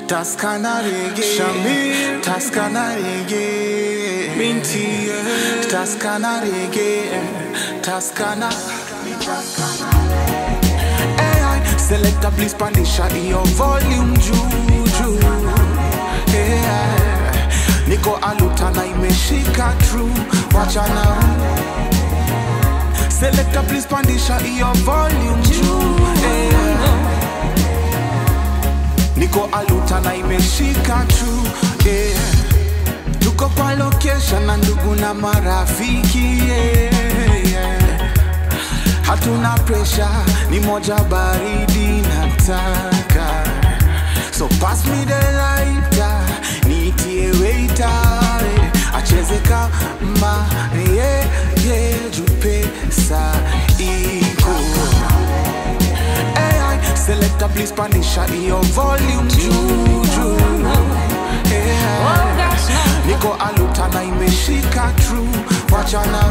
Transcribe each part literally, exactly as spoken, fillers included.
TUSKER Reggae, Shamir tadeiya, Binti TUSKER Reggae, TUSKER. Hey, selector please pandisha your volume juju. Hey, niko aluta na imeshika true, wacha now. Selector please pandisha your volume juju. Hey, niko aluta na imeshika true, yeah. Tuko kwa location na ndugu na marafiki, yeah, yeah. Hatuna pressure, ni moja baridi nataka. So pass me the lighter, nitie waiter, acheze kama yeah, yeah, jupesa iko. Selector please pandisha your volume juju. Yeah. Niko aluta na imeshika true, wacha now.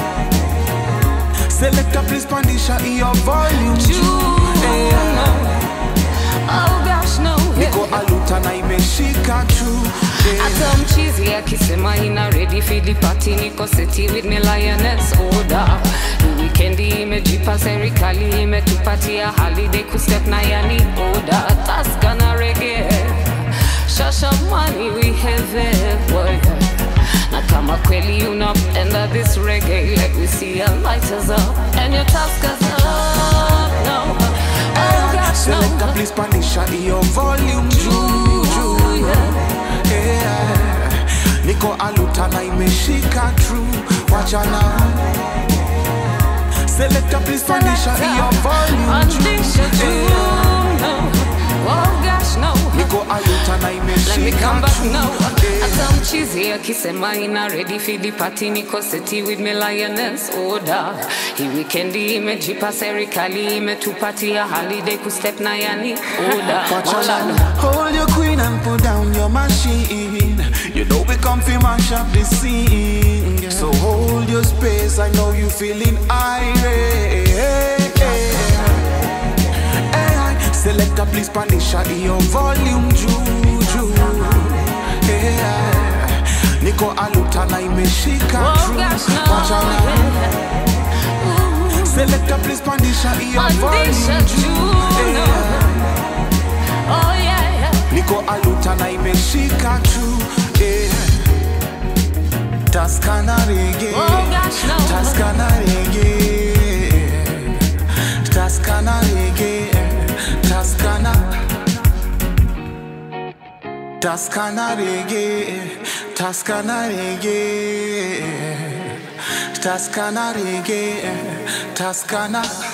Selector please pandisha your volume juju. Yeah. Oh gosh no. Niko aluta na imeshika true. Yeah. Ata mchizi akisema ina ready for the party, niko city with me lioness order. Weekendi imejipa serikali imetupatia holiday kustep na yani order. TUSKER Reggae, shasha money we have it, boy. Na kama kweli unapenda this reggae, let me see your lighters up and your TUSKER's up. No, oh gosh no. Selector please pandisha your volume juju. Yeah. Niko aluta na imeshika true, wacha now. Selector please pandisha your volume juju. Oh gosh no. Niko aluta na imeshika true. Let me come back now. Ata mchizi akisema ina ready for the party, niko city with me lioness order. Hii weekendi imejipa serikali imetupatia holiday kustep na yani order. Hold your queen and put down your machine. You know we come fi mash up the scene, yeah. So hold your space, I know you feeling irate. Selector please pandisha your volume juju. Yeah. Niko aluta na imeshika true, wacha now. Selector please pandisha your volume juju. Yeah. Oh yeah. Niko aluta na imeshika true, yeah. TUSKER Reggae, oh gosh no. TUSKER Reggae, TUSKER Reggae, TUSKER. TUSKER Reggae, TUSKER Reggae, TUSKER Reggae, TUSKER.